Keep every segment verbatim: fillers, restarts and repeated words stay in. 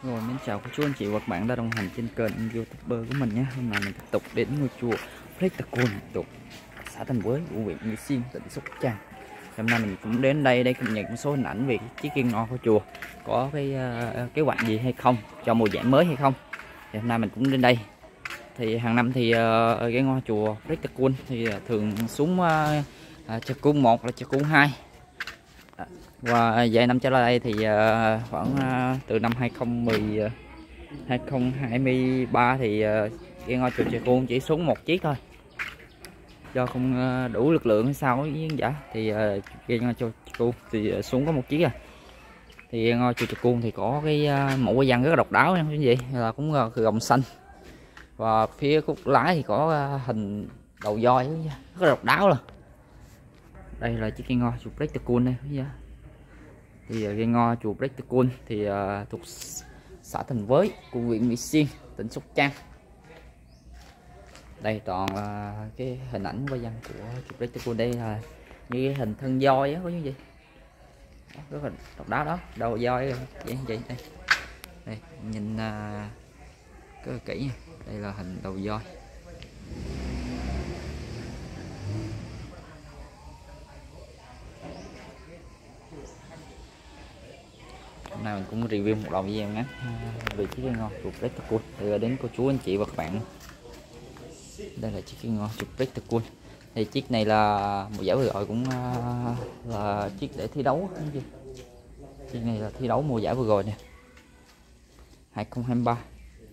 Rồi, mến chào cô chú anh chị và các bạn đã đồng hành trên kênh YouTuber của mình nhé. Hôm nay mình tiếp tục đến ngôi chùa Pleiku thuộc xã Thành Quế, huyện Mỹ Xuyên, tỉnh Sóc Trăng. Hôm nay mình cũng đến đây để cập nhật một số hình ảnh về chiếc cây ngò của chùa, có cái uh, kế hoạch gì hay không cho mùa giải mới hay không. Thì hôm nay mình cũng đến đây. Thì hàng năm thì uh, cây ngò chùa Pleiku thì uh, thường xuống uh, uh, Chợ Cung một là Chợ Cung hai. Và vài năm trở lại đây thì uh, khoảng uh, từ năm hai không một không, uh, hai không hai ba thì uh, cây ngò chùa Chợ Cung chỉ xuống một chiếc thôi, do không uh, đủ lực lượng hay sao với khán giả thì uh, cây ngò chùa Chợ Cung thì uh, xuống có một chiếc à. Thì cây ngò chùa Chợ Cung thì có cái uh, mẫu hoa văn rất là độc đáo nha quý vị, là cũng uh, gồng xanh, và phía khúc lái thì có uh, hình đầu voi rất là độc đáo luôn. Đây là chiếc cây ngò chùa Pleiku đây quý vị. Thì cây ngò chùa Pleiku thì uh, thuộc xã Thành Quế của huyện Mỹ Xuyên, tỉnh Sóc Trăng. Đây toàn là uh, cái hình ảnh hoa văn của chùa Pleiku. Đây là như cái hình thân voi á có những gì rất là độc đáo đó, đầu voi vậy vậy đây. Đây nhìn uh, rất là kỹ nha. Đây là hình đầu voi. Hôm nay mình cũng review một đoạn video ngắn về chiếc cây ngò chùa Pleiku từ đến cô chú anh chị và các bạn. Đây là chiếc cây ngò chùa Pleiku. Thì chiếc này là một giải vừa rồi cũng là chiếc để thi đấu. Chiếc này là thi đấu mùa giải vừa rồi nè, hai không hai ba.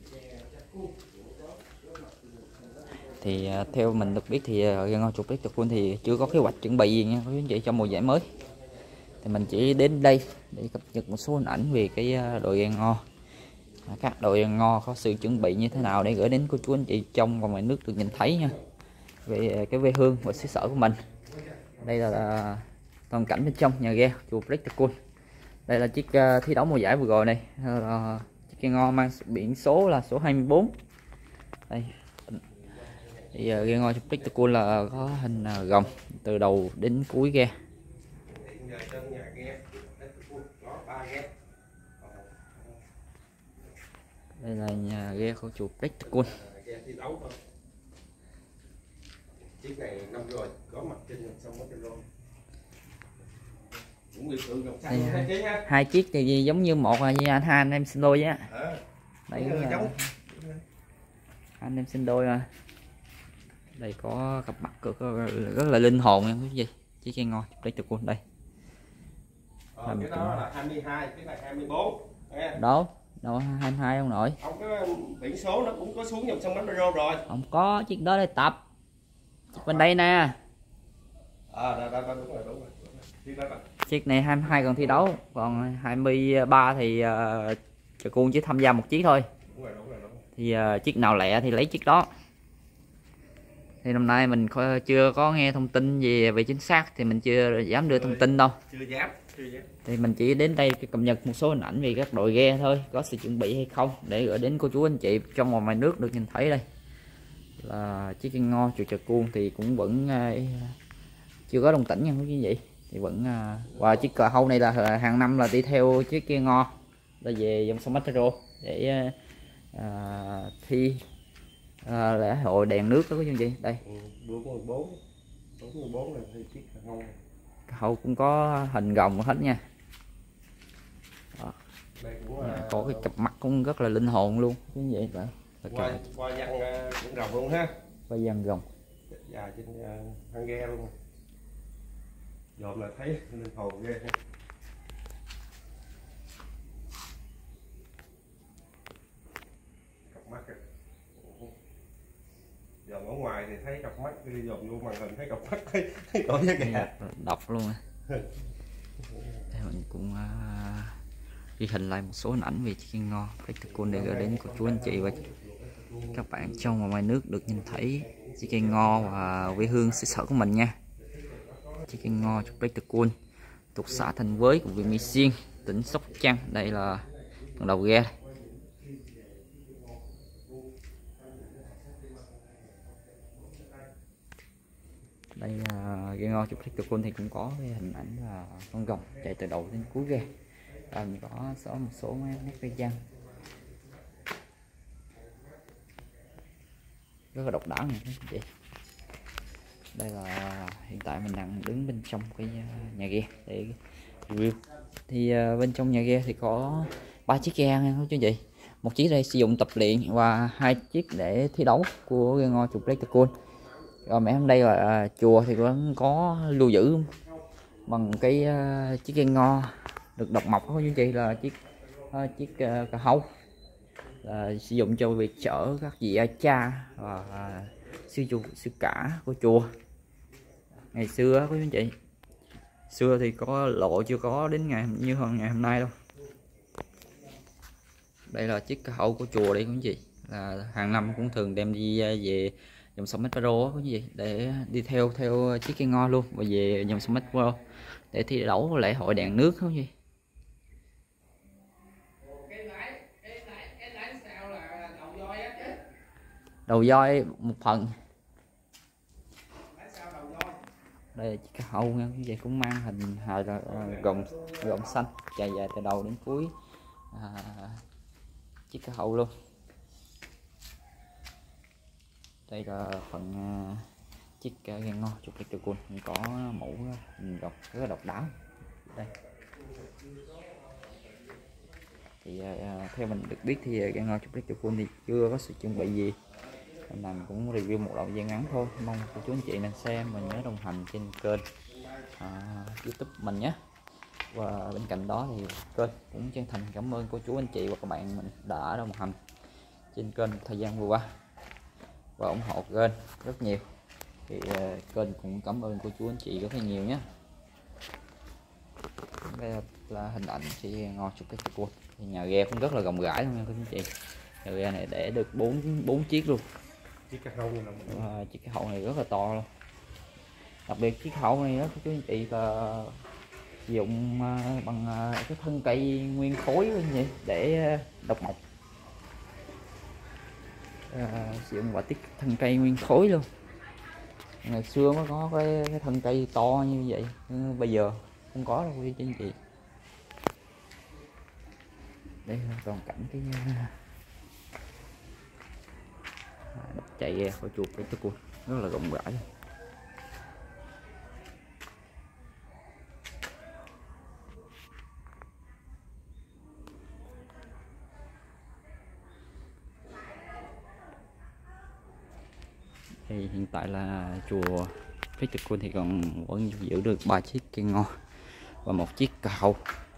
Thì theo mình được biết thì cây ngò chùa Pleiku thì chưa có kế hoạch chuẩn bị gì nha quý anh chị cho mùa giải mới. Thì mình chỉ đến đây để cập nhật một số hình ảnh về cái đội ghe ngò, các đội ghe ngò có sự chuẩn bị như thế nào để gửi đến cô chú anh chị trong và ngoài nước được nhìn thấy nha, về cái quê hương và xứ sở của mình. Đây là, là toàn cảnh bên trong nhà ghe chùa Pleiku. Đây là chiếc uh, thi đấu mùa giải vừa rồi này, uh, chiếc ghe ngò mang biển số là số hai mươi bốn. Đây thì uh, ghe ngò chùa Pleiku là có hình uh, gồng từ đầu đến cuối ghe. Đây là nhà ghe của chùa Pleiku. Chiếc này năm rồi có mặt trên sông Mất Chân Rôn. Cũng biểu tượng dòng xanh hai chiếc ha. Hai chiếc thì giống như một là như anh hai anh em sinh đôi á. À, đây là giống anh em sinh đôi mà. Đây có cặp mắt cực rất là linh hồn nha quý vị. Chiếc cây ngò Pleiku đây. Ờ, cái đó là hai mươi hai, cái này hai mươi bốn. Đâu? Đâu hai mươi hai ông nội. Ông có biển số nó cũng có xuống dòng sông Bến Rô rồi. Không có, chiếc đó để tập. Chiếc bên đây nè. Ờ, à, đó, đó, đúng rồi, đúng rồi. Chiếc đó là... Chiếc này hai mươi hai còn thi đấu, còn hai mươi ba thì uh, Chợ Cung chỉ tham gia một chiếc thôi. Đúng rồi, đúng rồi, đúng rồi. Thì uh, chiếc nào lẹ thì lấy chiếc đó. Thì năm nay mình chưa có nghe thông tin gì về chính xác thì mình chưa dám đưa thông tin đâu. Chưa dám, chưa dám. Thì mình chỉ đến đây cập nhật một số hình ảnh về các đội ghe thôi, có sự chuẩn bị hay không để gửi đến cô chú anh chị trong và ngoài nước được nhìn thấy. Đây là chiếc cây ngò chùa Chợ Cung thì cũng vẫn uh, chưa có đồng tĩnh nha quý vị. Thì vẫn uh, và chiếc cờ hâu này là hàng năm là đi theo chiếc cây ngò là về dòng sông Mataro để uh, uh, thi uh, lễ hội đèn nước đó quý vị. Đây ừ, bốn mươi bốn bốn mươi bốn là thì chiếc cờ hâu. Cờ hâu cũng có hình rồng hết nha. Đó. Đây cũng là... có cái cặp mắt cũng rất là linh hồn luôn quý vị. Vậy qua qua văn cũng rồng luôn ha, qua văn rồng dài trên hang ghe luôn, dòm là thấy linh hồn ghê. Cặp mắt dòm ở ngoài thì thấy cặp mắt, đi dòm vô màn hình thấy cặp mắt thấy, thấy cỏ da gà đọc luôn á. Đây mình cũng uh, ghi hình lại một số hình ảnh về chiếc cây ngò Pleiku để gửi đến cô chú anh chị và các bạn trong và ngoài nước được nhìn thấy chiếc cây ngò và quê hương xứ sở của mình nha. Chiếc cây ngò chùa Pleiku thuộc xã Thành Quế của huyện Mỹ Xuyên, tỉnh Sóc Trăng. Đây là phần đầu ghe. Đây là ghe ngò chụp Pleiku thì cũng có cái hình ảnh là con rồng chạy từ đầu đến cuối ghe. Và mình có số một số nét cây văn rất là độc đáo nha các anh chị. Đây là hiện tại mình đang đứng bên trong cái nhà ghe để review. Thì uh, bên trong nhà ghe thì có ba chiếc ghe nha các anh chị. Một chiếc đây sử dụng tập luyện và hai chiếc để thi đấu của ghe ngò chục Pleiku. Rồi mẹ hôm đây là uh, chùa thì cũng có lưu giữ bằng cái uh, chiếc ghe ngò được độc mộc của anh chị, là chiếc uh, chiếc uh, cà hâu, là sử dụng cho việc chở các vị cha và uh, sư chủ sư cả của chùa ngày xưa của anh chị. Xưa thì có lộ chưa có đến ngày như hơn ngày hôm nay đâu. Đây là chiếc cà hậu của chùa đây quý anh chị, là hàng năm cũng thường đem đi về dòng sông Metro quý gì để đi theo theo chiếc cây ngo luôn và về dòng sông Metro để thi đấu lễ hội đèn nước không gì. Đầu voi một phần. Đây là chiếc cà hâu nha quý vị, cũng mang hình hài là gồng gồng xanh dài dài từ đầu đến cuối à, chiếc cà hâu luôn. Đây là phần uh, chiếc uh, ghe ngo chục Pleiku có mũ hình uh, rất là độc đáo. Đây thì uh, theo mình được biết thì uh, ghe ngo chục Pleiku thì chưa có sự chuẩn bị gì, mình cũng review một đoạn video ngắn thôi. Mong cô chú anh chị nên xem và nhớ đồng hành trên kênh uh, YouTube mình nhé. Và bên cạnh đó thì kênh cũng chân thành cảm ơn cô chú anh chị và các bạn mình đã đồng hành trên kênh thời gian vừa qua và ủng hộ kênh rất nhiều. Thì uh, kênh cũng cảm ơn cô chú anh chị rất là nhiều nhé. Đây là, là hình ảnh chiếc ghe ngo chục Pleiku. Thì nhà ghe cũng rất là rộng rãi luôn nha cô chú anh chị. Nhà ghe này để được bốn bốn chiếc luôn. Chiếc cà hâu này, à, chiếc cà hậu này rất là to luôn. Đặc biệt chiếc hậu này đó cô chú anh chị là sử dụng uh, bằng uh, cái thân cây nguyên khối như vậy để uh, độc mộc. À, sử dụng quả tiết thân cây nguyên khối luôn. Ngày xưa mới có cái, cái thân cây to như vậy, nhưng bây giờ không có đâu quý anh chị. Đây là toàn cảnh cái đập chạy ghe của chùa Pleiku rất là rộng rãi. Thì hiện tại là chùa Pleiku thì còn vẫn giữ được ba chiếc cây ngo và một chiếc cà hâu.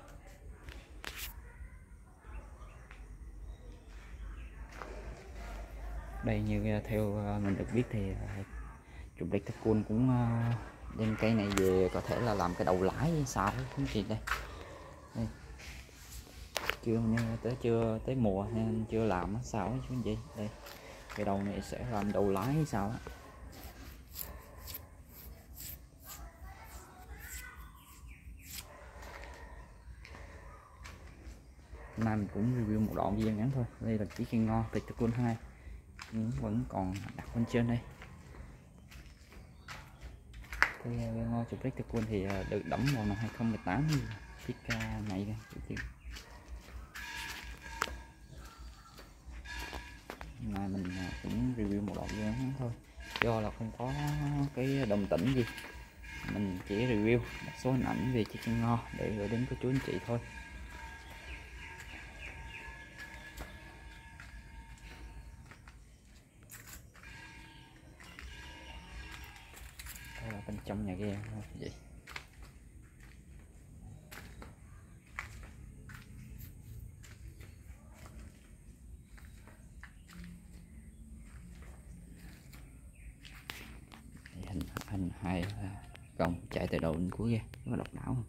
Đây như theo mình được biết thì chùa Pleiku cũng đem cây này về có thể là làm cái đầu lái hay sao không chị. Đây, đây. Chưa như tới chưa tới mùa nên chưa làm sao chứ gì. Đây cái đầu này sẽ làm đầu lái hay sao á. Hôm nay mình cũng review một đoạn video ngắn thôi. Đây là chiếc ghe ngo Pleiku hai vẫn còn đặt bên trên đây. Cái ghe ngo chục Pleiku thì được đóng vào năm hai không một tám chiếc này đây. Mà mình cũng review một đoạn video ngắn thôi, do là không có cái đồng tĩnh gì, mình chỉ review một số hình ảnh về chiếc ghe ngo để gửi đến cô chú anh chị thôi. Đây là bên trong nhà ghe vậy. Hình hình hai còng chạy từ đầu đến cuối ghe rất là độc đáo không?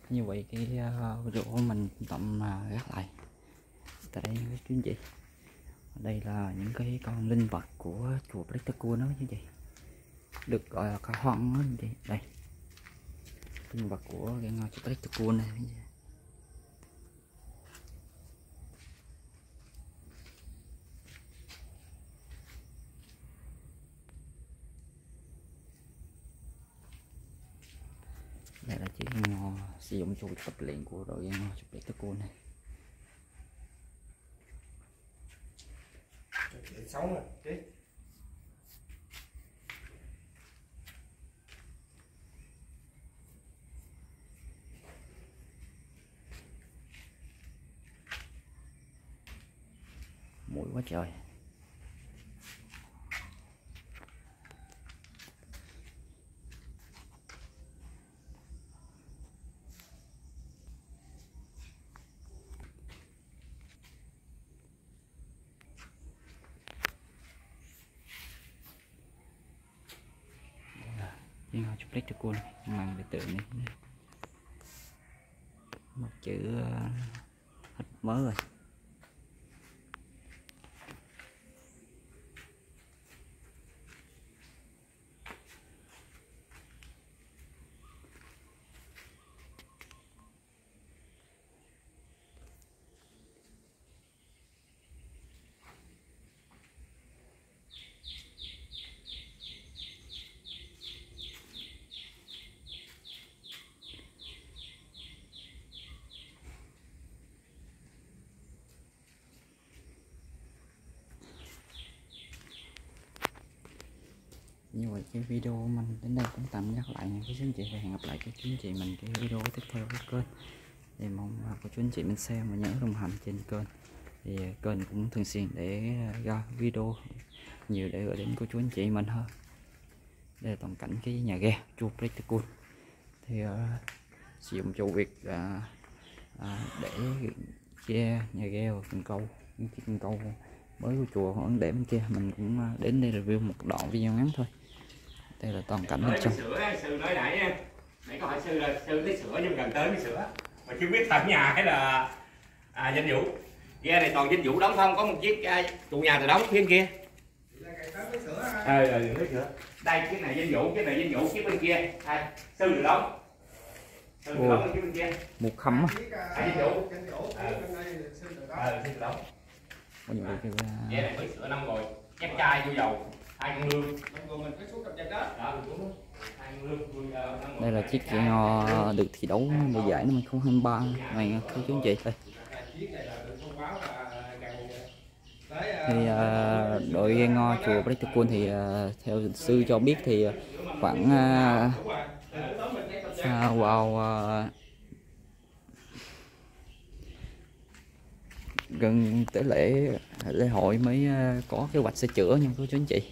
Như vậy cái uh, video của mình tạm uh, gác lại tại đây các chú anh chị. Đây là những cái con linh vật của chùa Pleiku đó chứ gì, được gọi là cá hoang đó chị. Đây linh vật của cái ngôi chùa Pleiku này. Đây là chiếc ngò sử dụng cho tập luyện của đội ngò chụp Pleiku này. Sống rồi chứ. Mũi quá trời. Cái ngò chụp Pleiku này mang về tượng này một chữ hết mới rồi. Như vậy cái video mình đến đây cũng tạm gác lại nha các chú anh chị, và hẹn gặp lại các chú anh chị mình cái video tiếp theo của kênh. Thì mong các chú anh chị mình xem và nhớ đồng hành trên kênh. Thì kênh cũng thường xuyên để ra video nhiều để gửi đến cô chú anh chị mình hơn. Đây là toàn cảnh cái nhà ghe chùa Pleiku. Thì uh, sử dụng cho việc uh, uh, để ghe nhà ghe và cần câu, những chiếc cần câu mới của chùa vẫn để bên kia. Mình cũng uh, đến đây review một đoạn video ngắn thôi. Đây là toàn cảnh bên trong. Sữa, sư nói nãy nha. Nãy có hỏi sư là sư lấy sữa nhưng gần tới cái sữa mà chưa biết thật nhà hay là à, Danh Vũ. Ghe này toàn Danh Vũ đóng không, có một chiếc à, trụ nhà từ đóng phía bên kia. Ờ ừ, ừ, lấy sữa. Đây chiếc này Danh Vũ, chiếc này Danh Vũ, chiếc bên kia. Đây, sư từ đóng. Sư từ đóng chiếc bên kia. Một khấm á. À, Danh Vũ. Ờ, sư từ đóng. Có những cái Ghe này mới sữa năm rồi, chép chai vô dầu. Hai con lương. Mình phải xuống cặp chân đó. Đó, xuống. Đây là chiếc ghe ngò được thi đấu mùa giải năm hai không hai ba này các chú anh chị. Đây. Thì uh, đội ghe ngò chùa Pleiku thì uh, theo sư cho biết thì khoảng uh, uh, vào uh, gần tới lễ lễ hội mới uh, có kế hoạch sửa chữa nha các chú anh chị.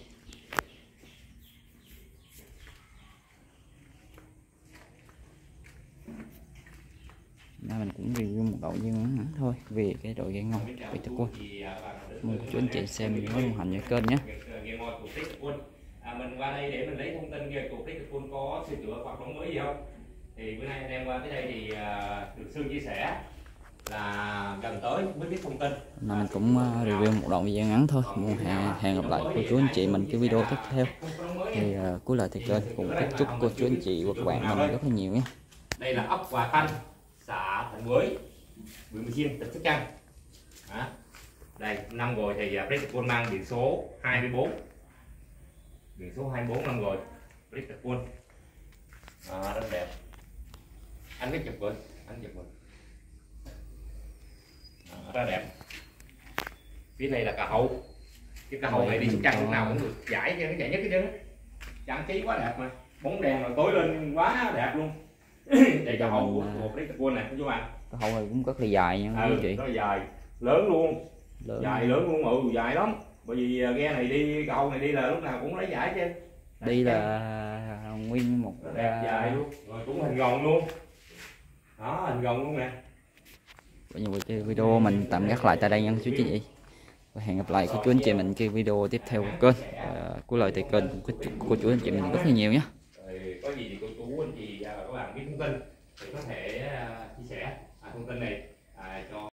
Nên mình cũng review một đoạn video ngắn thôi về cái đội ghe ngò Pleiku. Mong chú anh chị xem nhớ đồng hành với kênh nhé. À, mình qua đây để mình lấy thông tin về cuộc Pleiku có sửa chữa hoạt động mới gì không? Thì bữa nay anh em qua tới đây thì uh, được sư chia sẻ là gần tới mới biết thông tin. Nên mình cũng uh, review một đoạn video ngắn thôi. Mong hẹn, hẹn gặp lại cô chú anh chị mình cái video tiếp theo. Thì uh, cuối lời thì kênh cũng chúc cô chú anh chị và các bạn mình rất là nhiều nhé. Đây là ấp Hòa Thanh, xã Thạnh Quới, huyện Bình Xuyên, tỉnh Sóc Trăng. Đó. Đây năm rồi thì Pleiku mang biển số hai mươi bốn, biển số hai mươi bốn năm rồi Pleiku. À, rất đẹp. Anh biết chụp rồi, anh chụp rồi. À, rất đẹp. Phía này là cà hậu. Cái cà hậu này đi Sóc Trăng lúc nào cũng được giải cho cái giải nhất cái chứ. Trang trí quá đẹp mà, bóng đèn rồi tối lên quá đẹp luôn. Đây cà hậu của Pleiku này các bạn. Cà hậu này cũng rất là dài nha ừ, quý chị. nó dài, lớn luôn. Lớn. Dài lớn luôn, ừ dài lắm. Bởi vì ghe này đi, cà hậu này đi là lúc nào cũng lấy giải chứ. Đi là nguyên một đẹp dài luôn, rồi cũng hình gòn luôn. Đó, hình gòn luôn nè. Bây giờ cái video mình tạm gác lại tại đây nha chú chị. Và hẹn gặp lại cô chú anh chị mình cái video tiếp theo của kênh. À, cuối lời thì kênh cũng chúc cô chú anh chị mình rất là nhiều nhé. Rồi có gì thì cô chú anh chị và các bạn biết thông tin thì có thể à, chia sẻ à, thông tin này à, cho